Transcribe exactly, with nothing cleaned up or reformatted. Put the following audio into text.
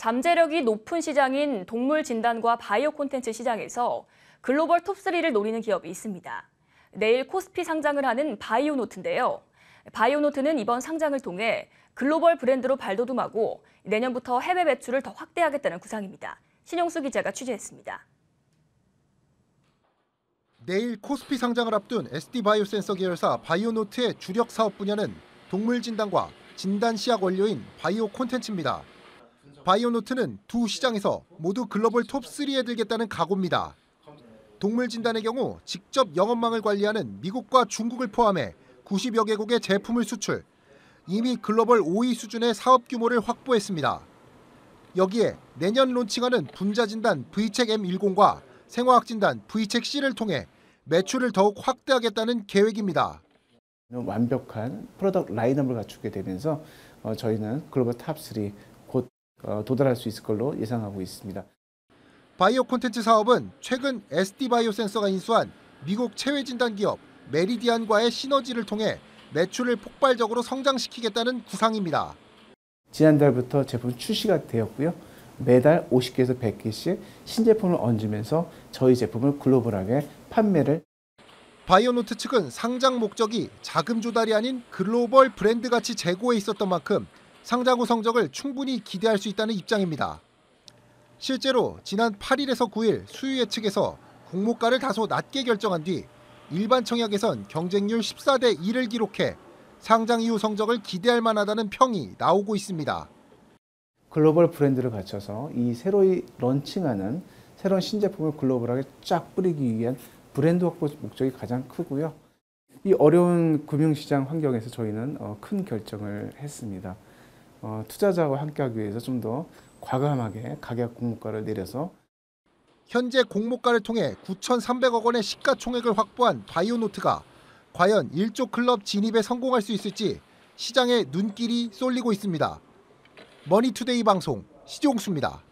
잠재력이 높은 시장인 동물 진단과 바이오 콘텐츠 시장에서 글로벌 톱쓰리를 노리는 기업이 있습니다. 내일 코스피 상장을 하는 바이오노트인데요. 바이오노트는 이번 상장을 통해 글로벌 브랜드로 발돋움하고 내년부터 해외 매출을 더 확대하겠다는 구상입니다. 신용수 기자가 취재했습니다. 내일 코스피 상장을 앞둔 에스디바이오센서 계열사 바이오노트의 주력 사업 분야는 동물 진단과 진단 시약 원료인 바이오 콘텐츠입니다. 바이오노트는 두 시장에서 모두 글로벌 톱쓰리에 들겠다는 각오입니다. 동물 진단의 경우 직접 영업망을 관리하는 미국과 중국을 포함해 구십여 개국의 제품을 수출, 이미 글로벌 오 위 수준의 사업 규모를 확보했습니다. 여기에 내년 론칭하는 분자 진단 브이책 엠 십과 생화학 진단 브이책 씨를 통해 매출을 더욱 확대하겠다는 계획입니다. 완벽한 프로덕트 라인업을 갖추게 되면서 저희는 글로벌 탑쓰리 곧 도달할 수 있을 걸로 예상하고 있습니다. 바이오 콘텐츠 사업은 최근 에스디바이오센서가 인수한 미국 체외 진단 기업 메리디안과의 시너지를 통해 매출을 폭발적으로 성장시키겠다는 구상입니다. 지난달부터 제품 출시가 되었고요. 매달 오십 개에서 백 개씩 신제품을 얹으면서 저희 제품을 글로벌하게 판매를. 바이오노트 측은 상장 목적이 자금 조달이 아닌 글로벌 브랜드 가치 제고에 있었던 만큼 상장 후 성적을 충분히 기대할 수 있다는 입장입니다. 실제로 지난 팔 일에서 구 일 수유 예측에서 공모가를 다소 낮게 결정한 뒤 일반 청약에선 경쟁률 십사 대 일을 기록해 상장 이후 성적을 기대할 만하다는 평이 나오고 있습니다. 글로벌 브랜드를 갖춰서 이 새로이 런칭하는 새로운 신제품을 글로벌하게 쫙 뿌리기 위한 브랜드 확보 목적이 가장 크고요. 이 어려운 금융시장 환경에서 저희는 큰 결정을 했습니다. 어, 투자자와 함께하기 위해서 좀 더 과감하게 가격 공모가를 내려서 현재 공모가를 통해 구천삼백억 원의 시가총액을 확보한 바이오노트가 과연 일조 클럽 진입에 성공할 수 있을지 시장에 눈길이 쏠리고 있습니다. 머니투데이 방송 시종수입니다.